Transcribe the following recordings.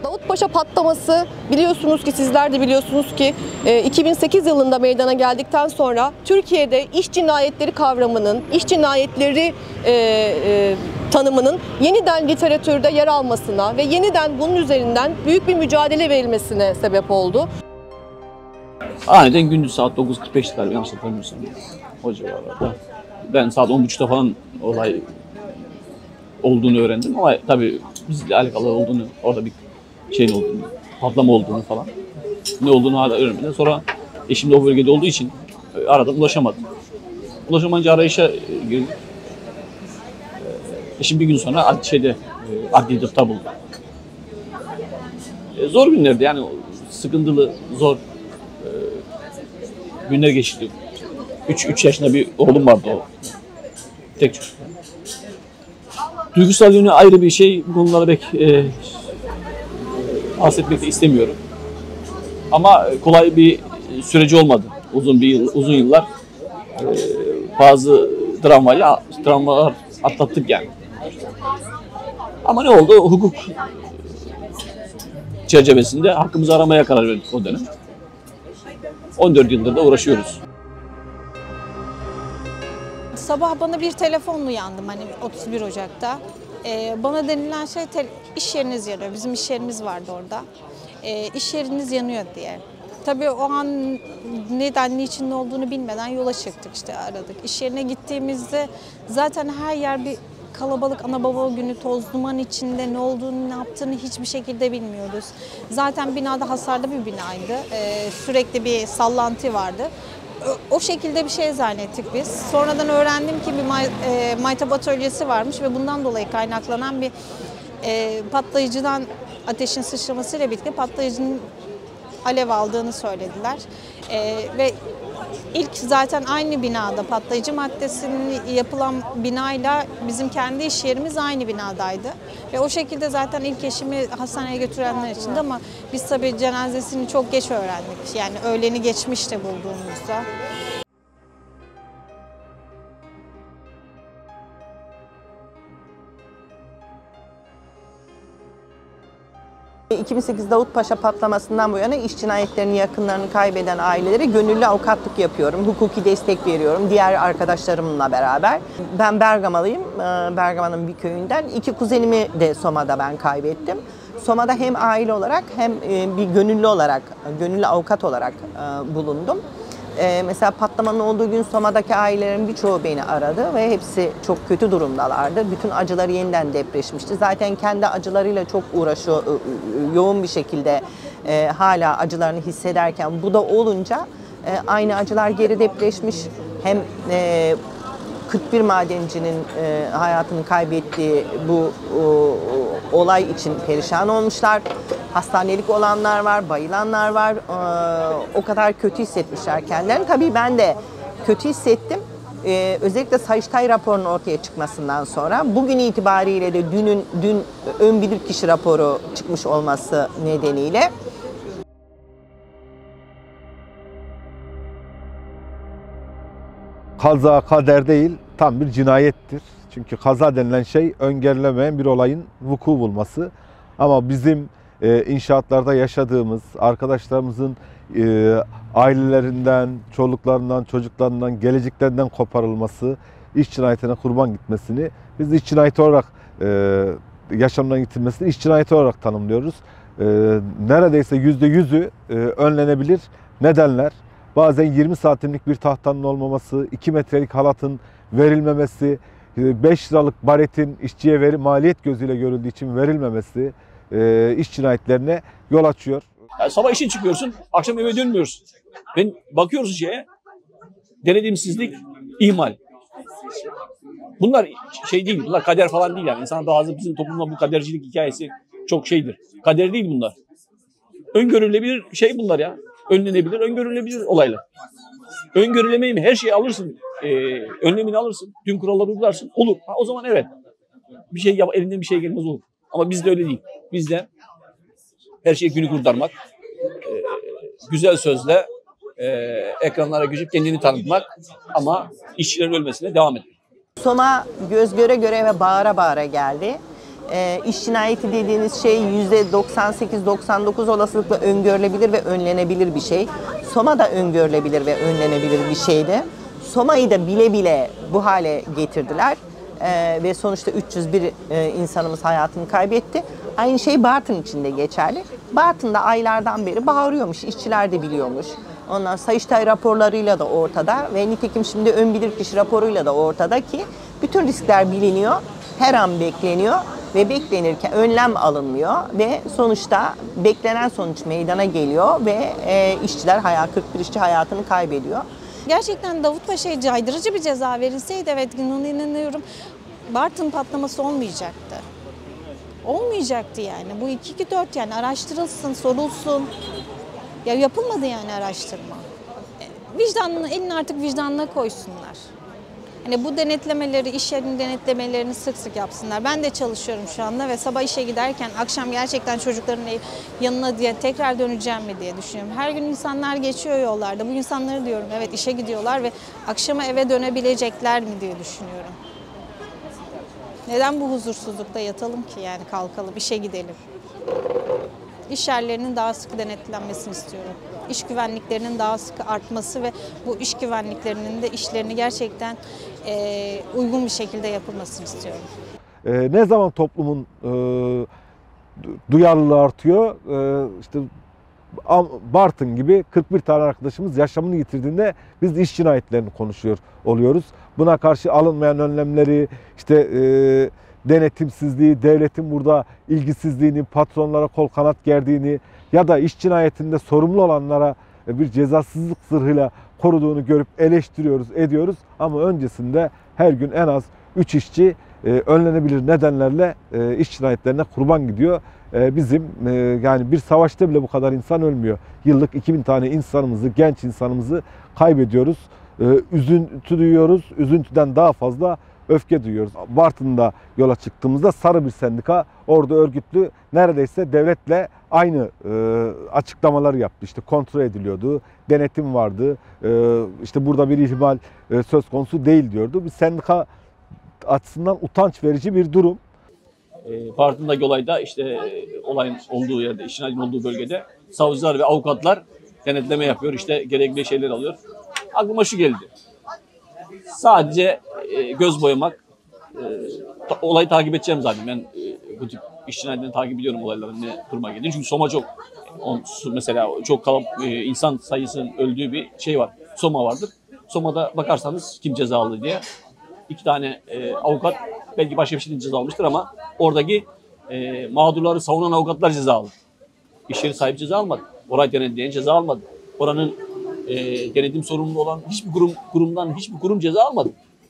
Davutpaşa patlaması biliyorsunuz ki sizler de biliyorsunuz ki 2008 yılında meydana geldikten sonra Türkiye'de iş cinayetleri kavramının, iş cinayetleri tanımının yeniden literatürde yer almasına ve yeniden bunun üzerinden büyük bir mücadele verilmesine sebep oldu. Aniden gündüz saat 9.45'ti galiba, yanlış hatırlamıyorsam. O civarlarda. Ben saat 10.30'da falan olay olduğunu öğrendim ama tabii bizle alakalı olduğunu, orada bir şeyin olduğunu, patlama olduğunu falan, ne olduğunu hala öğrenmeden sonra eşim de o bölgede olduğu için aradım, ulaşamadım. Ulaşamayınca arayışa girdim. Eşim bir gün sonra adli tıpta buldu. Zor günlerdi yani, sıkıntılı, zor günler geçti. 3 yaşında bir oğlum vardı, o tek çocuk. Duygusal yönü ayrı bir şey, bu konulara pek bahsetmek de istemiyorum. Ama kolay bir süreci olmadı. Uzun yıllar bazı travmalar atlattık yani. Ama ne oldu? Hukuk çerçevesinde hakkımızı aramaya karar verdik o dönem. 14 yıldır da uğraşıyoruz. Sabah bana bir telefonla uyandım, hani 31 Ocak'ta. Bana denilen şey iş yeriniz yanıyor. Bizim iş yerimiz vardı orada. İş yeriniz yanıyor diye. Tabii o an neden, niçin, ne olduğunu bilmeden yola çıktık, işte aradık. İş yerine gittiğimizde zaten her yer bir kalabalık, ana baba günü, toz duman içinde, ne olduğunu, ne yaptığını hiçbir şekilde bilmiyoruz. Zaten binada hasarlı bir binaydı. Sürekli bir sallantı vardı. O şekilde bir şey zannettik biz. Sonradan öğrendim ki bir maytap atölyesi varmış ve bundan dolayı kaynaklanan bir patlayıcıdan ateşin sıçramasıyla birlikte patlayıcının alev aldığını söylediler. Ve ilk zaten aynı binada patlayıcı maddesinin yapılan binayla bizim kendi iş yerimiz aynı binadaydı. Ve o şekilde zaten ilk eşimi hastaneye götürenler içindi ama biz tabii cenazesini çok geç öğrendik. Yani öğleni geçmişti bulduğumuzda. ...2008 Davutpaşa patlamasından bu yana iş cinayetlerinin yakınlarını kaybeden ailelere gönüllü avukatlık yapıyorum. Hukuki destek veriyorum diğer arkadaşlarımla beraber. Ben Bergamalıyım. Bergama'nın bir köyünden. 2 kuzenimi de Soma'da ben kaybettim. Soma'da hem aile olarak hem bir gönüllü avukat olarak bulundum. Mesela patlamanın olduğu gün Soma'daki ailelerin birçoğu beni aradı ve hepsi çok kötü durumdalardı. Bütün acıları yeniden depreşmişti. Zaten kendi acılarıyla çok uğraşıyor, yoğun bir şekilde hala acılarını hissederken bu da olunca aynı acılar geri depreşmiş. Hem 41 madencinin hayatını kaybettiği bu olay için perişan olmuşlar. Hastanelik olanlar var, bayılanlar var. O kadar kötü hissetmişler kendilerini. Tabii ben de kötü hissettim. Özellikle Sayıştay raporunun ortaya çıkmasından sonra bugün itibariyle de dün ön bilirkişi raporu çıkmış olması nedeniyle kaza kader değil, tam bir cinayettir. Çünkü kaza denilen şey öngörülemeyen bir olayın vuku bulması. Ama bizim inşaatlarda yaşadığımız arkadaşlarımızın ailelerinden, çoluklarından, çocuklarından, geleceklerinden koparılması, iş cinayetine kurban gitmesini biz iş cinayeti olarak yaşamdan yitirmesini iş cinayeti olarak tanımlıyoruz. Neredeyse %100'ü önlenebilir nedenler. Bazen 20 santimlik bir tahtanın olmaması, 2 metrelik halatın verilmemesi, 5 liralık baretin işçiye maliyet gözüyle görüldüğü için verilmemesi iş cinayetlerine yol açıyor. Yani sabah işe çıkıyorsun, akşam eve dönmüyoruz. Bakıyoruz denetimsizlik, ihmal. Bunlar şey değil, bunlar kader falan değil yani. İnsan bazı bizim toplumda bu kadercilik hikayesi çok şeydir. Kader değil bunlar. Öngörülebilir şey bunlar ya. Önlenebilir, öngörülebilir olaylar. Öngörülemeyi mi? Her şeyi alırsın, önlemini alırsın, tüm kuralları uygularsın, olur. O zaman evet, bir şey elinden bir şey gelmez olur. Ama bizde öyle değil. Bizde her şey günü kurtarmak, güzel sözle ekranlara geçip kendini tanıtmak ama işçilerin ölmesine devam etmek. Soma göz göre göre ve bağıra bağıra geldi. İş cinayeti dediğiniz şey %98-99 olasılıkla öngörülebilir ve önlenebilir bir şey. Soma da öngörülebilir ve önlenebilir bir şeydi. Soma'yı da bile bile bu hale getirdiler. Ve sonuçta 301 insanımız hayatını kaybetti. Aynı şey Bartın için de geçerli. Bartın'da aylardan beri bağırıyormuş, işçiler de biliyormuş. Ondan Sayıştay raporlarıyla da ortada ve nitekim şimdi ön bilirkişi raporuyla da ortada ki bütün riskler biliniyor, her an bekleniyor ve beklenirken önlem alınmıyor ve sonuçta beklenen sonuç meydana geliyor ve işçiler 41 işçi hayatını kaybediyor. Gerçekten Davut Paşa'ya caydırıcı bir ceza verilseydi, evet, inanıyorum, Bartın patlaması olmayacaktı. Olmayacaktı yani. Bu 2-2-4 yani araştırılsın, sorulsun. Ya yapılmadı yani araştırma. Vicdanını, elini artık vicdanına koysunlar. Hani bu denetlemeleri, iş yerinin denetlemelerini sık sık yapsınlar. Ben de çalışıyorum şu anda ve sabah işe giderken akşam gerçekten çocukların yanına diye tekrar döneceğim mi diye düşünüyorum. Her gün insanlar geçiyor yollarda. Bu insanları diyorum, evet, işe gidiyorlar ve akşama eve dönebilecekler mi diye düşünüyorum. Neden bu huzursuzlukta yatalım ki, yani kalkalım, işe gidelim. İş yerlerinin daha sıkı denetlenmesini istiyorum. İş güvenliklerinin daha sıkı artması ve bu iş güvenliklerinin de işlerini gerçekten uygun bir şekilde yapılmasını istiyorum. Ne zaman toplumun duyarlılığı artıyor, işte Bartın gibi 41 tane arkadaşımız yaşamını yitirdiğinde biz de iş cinayetlerini konuşuyor oluyoruz. Buna karşı alınmayan önlemleri, işte denetimsizliği, devletin burada ilgisizliğini, patronlara kol kanat gerdiğini ya da iş cinayetinde sorumlu olanlara bir cezasızlık zırhıyla koruduğunu görüp eleştiriyoruz, ediyoruz. Ama öncesinde her gün en az 3 işçi önlenebilir nedenlerle iş cinayetlerine kurban gidiyor. Bizim yani bir savaşta bile bu kadar insan ölmüyor. Yıllık 2000 tane insanımızı, genç insanımızı kaybediyoruz. Üzüntü duyuyoruz, üzüntüden daha fazla öfke duyuyoruz. Bartın'da yola çıktığımızda sarı bir sendika orada örgütlü, neredeyse devletle aynı açıklamaları yaptı. İşte kontrol ediliyordu, denetim vardı, işte burada bir ihmal söz konusu değil diyordu. Bir sendika açısından utanç verici bir durum. Bartın'daki olayda işte olayın olduğu yerde, işin olduğu bölgede savcılar ve avukatlar denetleme yapıyor. İşte gerekli şeyler alıyor. Aklıma şu geldi. Sadece göz boyamak, olayı takip edeceğim zaten. Ben bu tip iş cinayetlerini takip ediyorum, olayların ne duruma geldiğini. Çünkü Soma çok, mesela çok insan sayısının öldüğü bir şey var. Soma vardır. Soma'da bakarsanız kim cezalı diye 2 tane avukat belki başka bir şeyden ceza almıştır ama oradaki mağdurları savunan avukatlar cezalı. İş yeri sahibi ceza almadı. Orayı denetleyen ceza almadı. Oranın denetim sorumlu olan hiçbir kurumdan hiçbir kurum ceza almadı.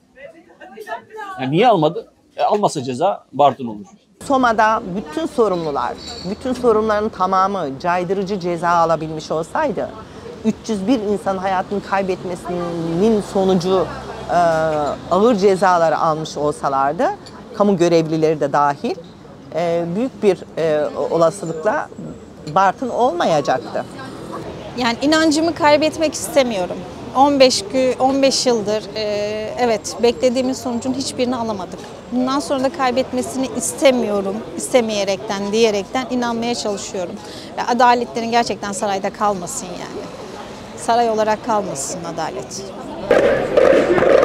Yani niye almadı? Almasa ceza Bartın olur. Soma'da bütün sorumluların tamamı caydırıcı ceza alabilmiş olsaydı 301 insan hayatını kaybetmesinin sonucu ağır cezaları almış olsalardı, kamu görevlileri de dahil, büyük bir olasılıkla Bartın olmayacaktı. Yani inancımı kaybetmek istemiyorum. 15 yıldır evet, beklediğimiz sonucun hiçbirini alamadık. Bundan sonra da kaybetmesini istemiyorum, diyerekten inanmaya çalışıyorum. Ve adaletlerin gerçekten sarayda kalmasın yani. Saray olarak kalmasın adalet.